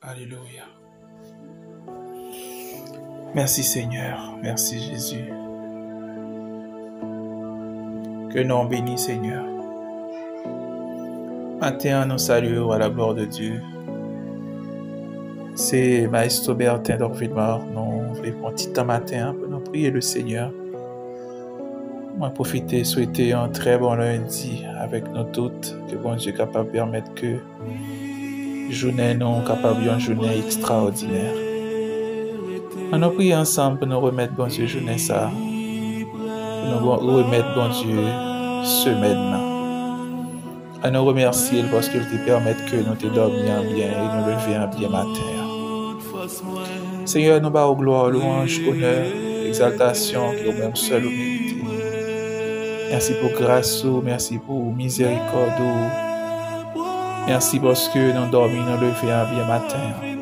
Alléluia. Merci Seigneur, merci Jésus. Que nom béni Seigneur. Matin, nous saluons à la gloire de Dieu. C'est Maestro Bertin d'Orville-Mort. Nous voulons un petit temps matin pour nous prier le Seigneur. Moi, profiter, souhaiter un très bon lundi avec nous toutes. Que bon Dieu est capable de permettre que journée nous capable une journée extraordinaire. On nous prier ensemble pour nous remettre bon Dieu journée ça. Pour nous remettre bon Dieu semaine. On nous remercie parce qu'il te permet que nous te dormions bien et nous levions bien matin. Seigneur, nous bas gloire, louange, honneur, exaltation qui au même seul au mérité. Merci pour grâce, merci pour miséricorde. Merci parce que nous dormons, nous levions bien matin.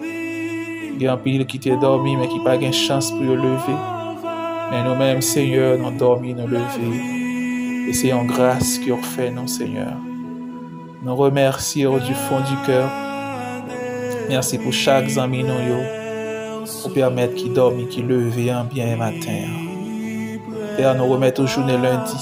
Il y a un pile qui t'est dormi mais qui n'a pas de chance pour le lever. Mais nous-mêmes, Seigneur, nous dormons, nous levons. Et c'est en grâce qui fait nous, Seigneur. Nous remercions du fond du cœur. Merci pour chaque ami nous, pour permettre qu'il dorme, qu'il leve bien matin. Père, nous remettons journée lundi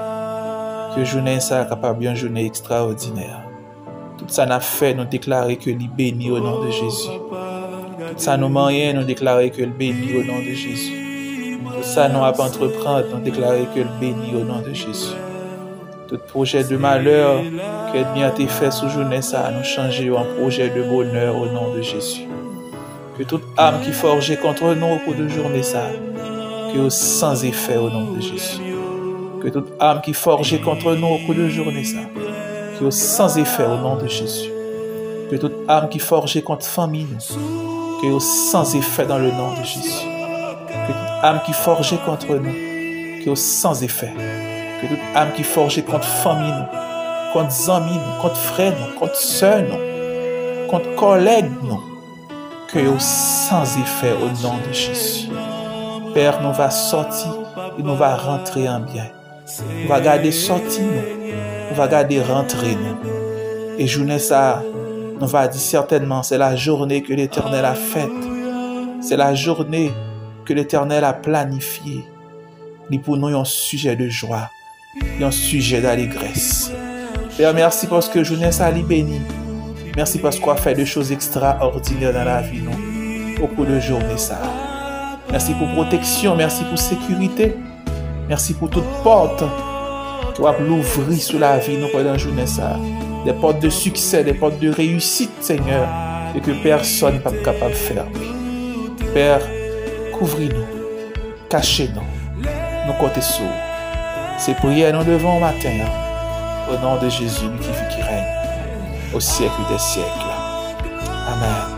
ça. Que journée ça capable une journée extraordinaire. Tout ça n'a fait nous déclarer que l'il béni au nom de Jésus. Tout ça nous moyen nous déclarer que le béni au nom de Jésus. Tout ça nous a entreprendre nous déclarer que le béni au nom de Jésus. Tout projet de malheur qui a bien été fait sous journée ça, nous changer en projet de bonheur au nom de Jésus. Que toute âme qui forgeait contre nous au cours de journée ça, que sans effet au nom de Jésus. Que toute âme qui forgeait contre nous au cours de journée ça, que sans effet au nom de Jésus. Que toute âme qui forgeait contre famille nous, que sans effet dans le nom de Jésus. Que toute âme qui forgeait contre nous, que sans effet. Que toute âme qui forgeait contre famille nous, contre amis nous, contre frères nous, contre sœurs nous, contre collègues nous, que sans effet au nom de Jésus. Père, nous va sortir et nous va rentrer en bien. Nous va garder sortir nous va garder rentrer nous. Et journée ça, nous va dire certainement, c'est la journée que l'Éternel a faite. C'est la journée que l'Éternel a planifiée. Et pour nous, un sujet de joie, un sujet d'allégresse. Père, merci parce que journée ça li béni. Merci parce qu'on a fait des choses extraordinaires dans la vie nous, au cours de journée ça. Merci pour protection, merci pour sécurité. Merci pour toute porte qui va l'ouvrir sur la vie nous pendant la journée ça. Des portes de succès, des portes de réussite, Seigneur, et que personne n'est pas capable de faire. Père, couvris-nous, cachez-nous, nous comptons sur. Ces prières nous devons au matin, au nom de Jésus, lui qui vit, qui règne, au siècle des siècles. Amen.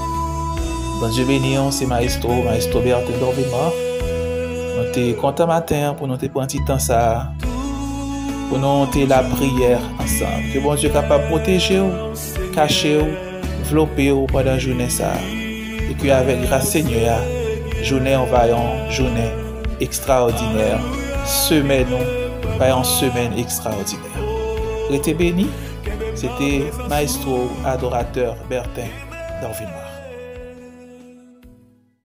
Bon Dieu béni, c'est Maestro Bertin d'Orville-Mort. Nous sommes contents matin pour nous prendre un petit temps ça, pour nous faire la prière ensemble. Que bon Dieu est capable de protéger, cacher, développer pendant la journée ça. Et que avec grâce Seigneur, journée on va en journée extraordinaire. Semaine, en semaine extraordinaire. Restez bénis. C'était Maestro Adorateur Bertin d'Orville-Mort.